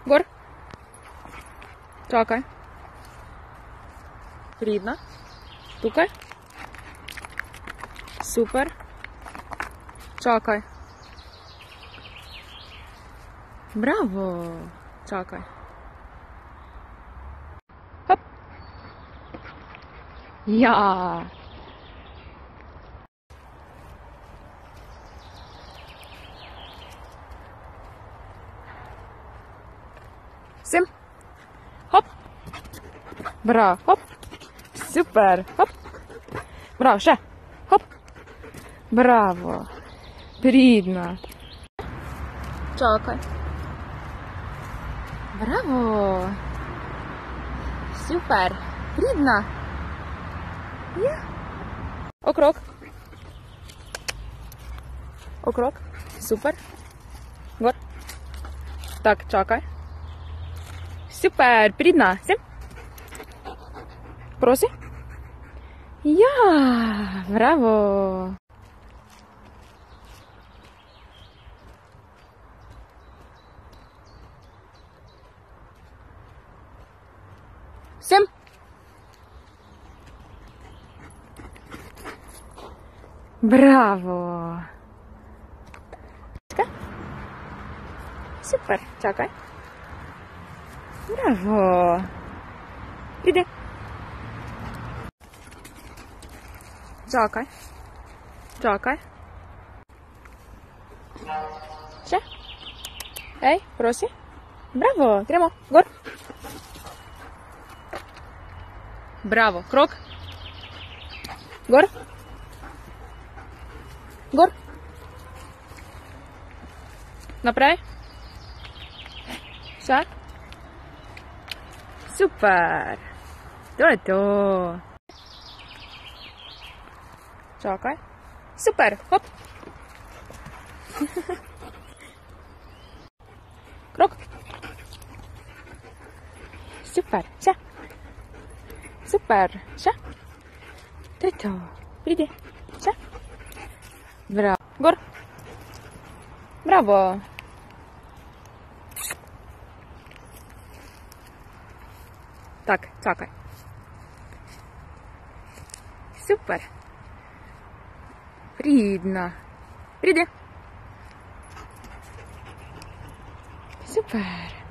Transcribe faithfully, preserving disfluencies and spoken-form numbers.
Gor. Čakaj. Pridna. Tukaj. Super. Čakaj. Bravo. Čakaj. Hop. Ja. Sem. Hop. Bravo. Hop. Super. Hop. Bravo, še. Hop. Bravo. Pridna. Čakaj. Bravo. Super. Pridna. Ja. Okrog. Okrog. Super. Gor. Tak, čakaj. Super. Pridna. Sem. Prosi. Ja. Bravo. Sem. Bravo. Čakaj. Super. Čakaj. Bravo. Pridi. Čakaj. Čakaj. Še. Ej, prosi. Bravo. Gremo. Gor. Bravo. Krog. Gor. Gor. Naprej. Še. Super. To je to. Čakaj. Super. Hop. Krog. Super. Še. Super. Še. To je to. Pridi. Še. Bravo. Gor. Bravo. Tak, čakaj. Super. Pridna. Pridi. Super.